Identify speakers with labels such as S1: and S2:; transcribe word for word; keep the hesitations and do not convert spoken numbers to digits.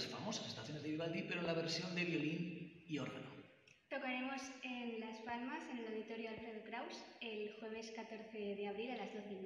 S1: las famosas estaciones de Vivaldi, pero en la versión de violín y órgano.
S2: Tocaremos en Las Palmas, en el Auditorio Alfredo Kraus, el jueves catorce de abril a las doce y media.